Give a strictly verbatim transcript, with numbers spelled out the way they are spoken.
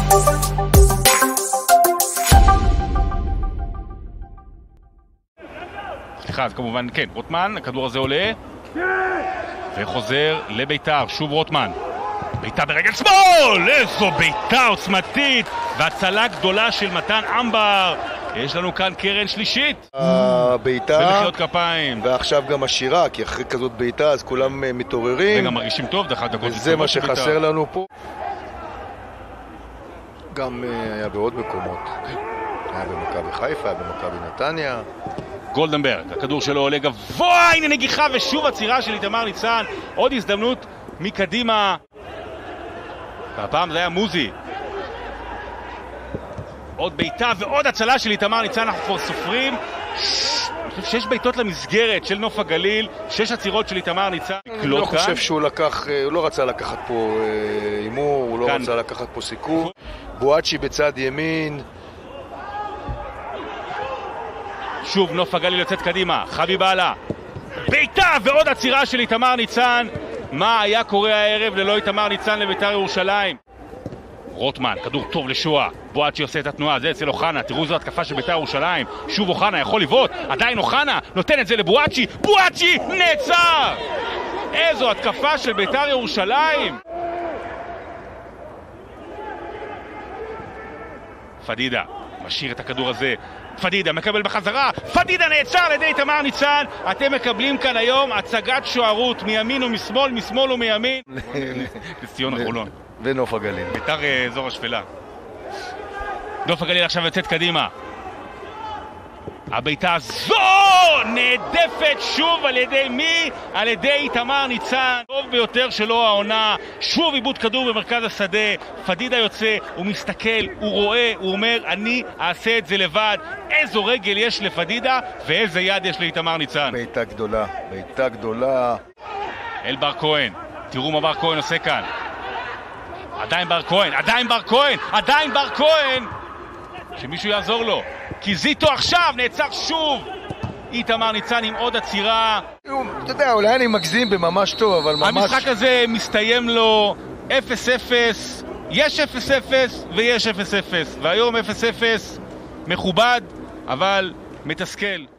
סליחה, אז כמובן, כן, רוטמן, הכדור הזה עולה וחוזר לביתר, שוב רוטמן, ביתר ברגל שמאל, איזו ביתר עוצמתית והצלה גדולה של מתן אמבר. יש לנו כאן קרן שלישית ביתר במחיאות כפיים, ועכשיו גם השירה, כי אחרי כזאת ביתר אז כולם מתעוררים וגם מרגישים טוב דרך הדקות, וזה מה שחסר לנו פה. גם היה בעוד מקומות, היה במכבי חיפה, היה במכבי נתניה. גולדנברג, הכדור שלו עולה גבוה, הנה נגיחה ושוב עצירה של איתמר ניצן, עוד הזדמנות מקדימה, והפעם זה היה מוזי, עוד בעיטה ועוד הצלה של איתמר ניצן. אנחנו כבר סופרים שש בעיטות למסגרת של נוף הגליל, שש עצירות של איתמר ניצן. אני לא חושב שהוא לקח, הוא לא רצה לקחת פה אימור, הוא לא רצה לקחת פה סיכון. בואצ'י בצד ימין, שוב נוף הגליל יוצאת קדימה, חביב עלה, בעיטה ועוד עצירה של איתמר ניצן. מה היה קורה הערב ללא איתמר ניצן לביתר ירושלים? רוטמן, כדור טוב לשועה, בואצ'י עושה את התנועה, זה אצל אוחנה, תראו זו התקפה של ביתר ירושלים, שוב אוחנה יכול לבעוט, עדיין אוחנה נותן את זה לבואצ'י, בואצ'י נעצר! איזו התקפה של ביתר ירושלים! פדידה משאיר את הכדור הזה, פדידה מקבל בחזרה, פדידה נעצר על ידי איתמר ניצן. אתם מקבלים כאן היום הצגת שוערות מימין ומשמאל, משמאל ומימין. נס ציונה חולון ונוף הגליל, ביתר אזור השפלה. נוף הגליל עכשיו יוצאת קדימה, הבעיטה הזו נעדפת שוב על ידי מי? על ידי איתמר ניצן, טוב ביותר שלו העונה. שוב איבוד כדור במרכז השדה, פדידה יוצא, הוא מסתכל, הוא רואה, הוא אומר אני אעשה את זה לבד. איזו רגל יש לפדידה ואיזה יד יש לאיתמר ניצן. בעיטה גדולה, בעיטה גדולה. אל בר כהן, תראו מה בר כהן עושה כאן, עדיין בר כהן, עדיין בר כהן, עדיין בר כהן, שמישהו יעזור לו, כי זיטו עכשיו נעצר שוב. איתמר ניצן עם עוד עצירה. אתה יודע, אולי אני מגזים בממש טוב, אבל ממש... המשחק הזה מסתיים לו אפס אפס, יש אפס אפס ויש אפס אפס, והיום אפס אפס מכובד אבל מתסכל.